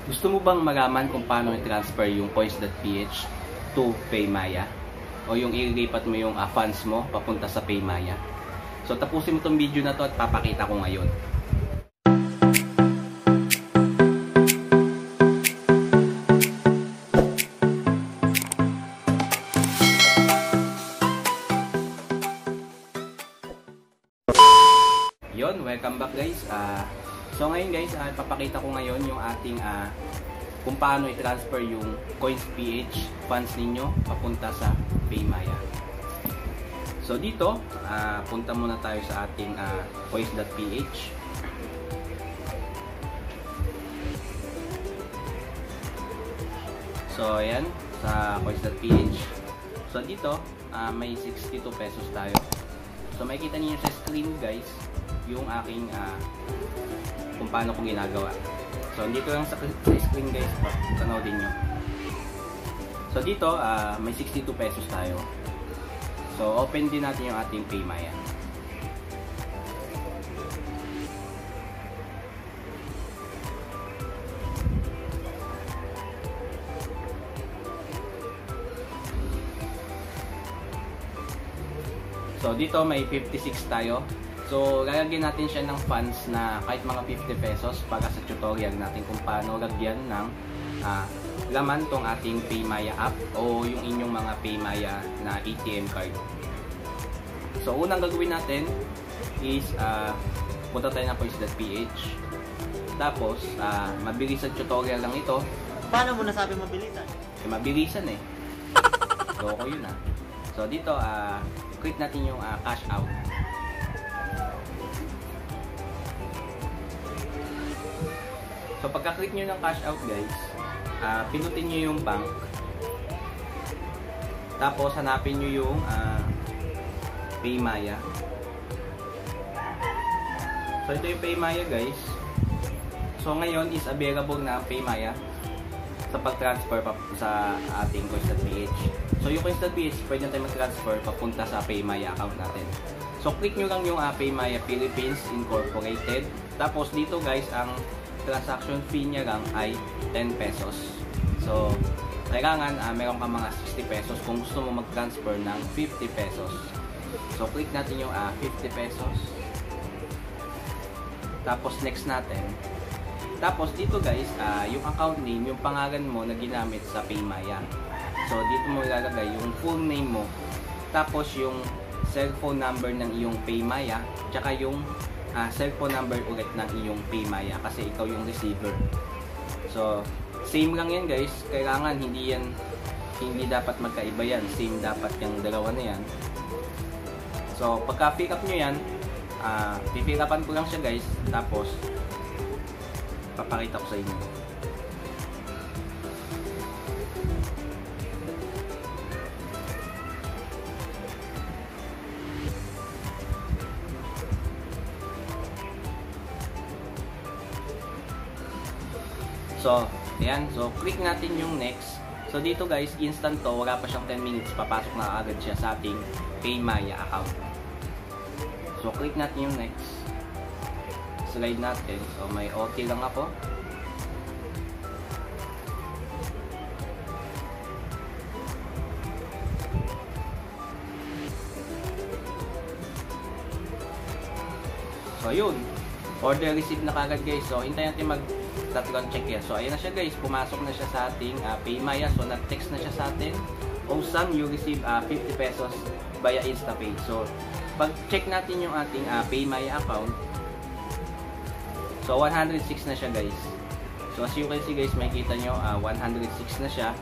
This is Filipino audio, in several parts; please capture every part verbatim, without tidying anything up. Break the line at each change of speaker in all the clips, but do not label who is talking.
Gusto mo bang malaman kung paano i-transfer yung coins.ph to Paymaya? O yung ililipat mo yung uh, funds mo papunta sa Paymaya? So tapusin mo tong video na to at papakita ko ngayon. Yon, welcome back guys. Uh, so ngayon guys, uh, papakita ko ngayon yung ating uh, kung paano i-transfer yung coins.ph funds ninyo papunta sa Paymaya. So dito, uh, punta muna tayo sa ating uh, coins.ph. So ayan, sa coins.ph. So dito, uh, may sixty-two pesos tayo. So makikita niyo sa screen guys, yung aking uh, kung paano ko ginagawa. So dito lang sa, sa screen guys, panoodin nyo. So dito uh, may sixty-two pesos tayo. So open din natin yung ating Paymaya. So dito may fifty-six tayo. So, lalagyan natin siya ng funds na kahit mga fifty pesos para sa tutorial natin kung paano lagyan ng uh, laman tong ating Paymaya app o yung inyong mga Paymaya na A T M card. So, unang gagawin natin is uh, punta tayo ng coins.ph. Tapos, uh, mabilis ang tutorial lang ito.
Paano mo nasabi mabilisan?
Eh, mabilisan eh. So, ako yun ah. So, dito, uh, click natin yung uh, cash out. So pagka-click nyo ng cash out guys, uh, pinutin nyo yung bank. Tapos hanapin nyo yung uh, Paymaya. So ito yung Paymaya guys. So ngayon is available na ang Paymaya sa pag-transfer sa ating coins.ph. So yung coins.ph pwede natin mag-transfer papunta sa Paymaya account natin. So click nyo lang yung uh, Paymaya Philippines Incorporated. Tapos dito guys, ang transaction fee niya lang ay ten pesos. So, kailangan uh, meron ka mga sixty pesos kung gusto mo mag-transfer ng fifty pesos. So, click natin yung uh, fifty pesos. Tapos, next natin. Tapos, dito guys, uh, yung account name, yung pangalan mo na ginamit sa Paymaya. So, dito mo ilalagay yung full name mo. Tapos, yung cellphone number ng iyong Paymaya. Tsaka yung Uh, cellphone number ulit ng iyong Paymaya kasi ikaw yung receiver. So, same lang yan guys. Kailangan hindi yan, hindi dapat magkaiba yan. Same dapat yung dalawa na yan. So, pagka pick up nyo yan, uh, pipick upan ko lang siya guys. Tapos, papakita ko sa inyo. So, ayan. So, click natin yung next. So, dito guys, instant to. Wala pa siyang ten minutes. Papasok na agad siya sa ating Paymaya account. So, click natin yung next. Slide natin. So, may okay lang ako. So, yun. Order received na kagad guys. So, hintayin natin mag background check yan. So, ayan na siya guys. Pumasok na siya sa ating uh, Paymaya. So, nag-text na siya sa atin. O Sam, you receive uh, fifty pesos via InstaPay. So, pag-check natin yung ating uh, Paymaya account. So, one hundred six na siya guys. So, as you can see guys, makikita nyo, uh, one hundred six na siya.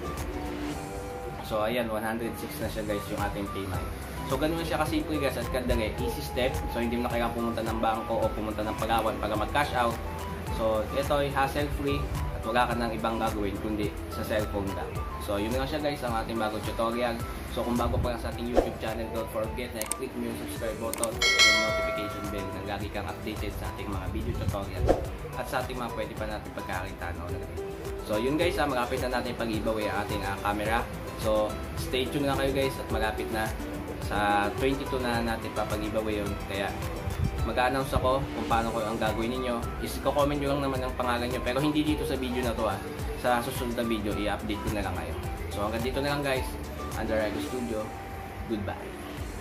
So, ayan, one hundred six na siya guys yung ating Paymaya. So, ganun siya kasimple guys at kadali. Easy step. So, hindi mo na kailangan pumunta ng bangko o pumunta ng Palawan para mag-cash out. So, ito ay hassle-free at wala ka nang ibang gagawin kundi sa cellphone ka. So, yun lang siya guys ang ating bagong tutorial. So, kung bago pa lang sa ating YouTube channel, don't forget na click mo yung subscribe button at yung notification bell na lagi kang updated sa ating mga video tutorial at sa ating mga pwede pa natin pagkakita. No? So, yun guys, ah, malapit na natin pag-giveaway ang ating uh, camera. So, stay tuned na kayo guys at malapit na sa twenty-two na natin papag-giveaway yun. Kaya, mag-a-announce ako kung paano ko ang gagawin ninyo. Is ko-comment nyo lang naman ang pangalan nyo, pero hindi dito sa video na to ah. Sa susunod na video, i-update ko na lang kayo. So hanggang dito na lang guys. Under Rego Studio. Goodbye.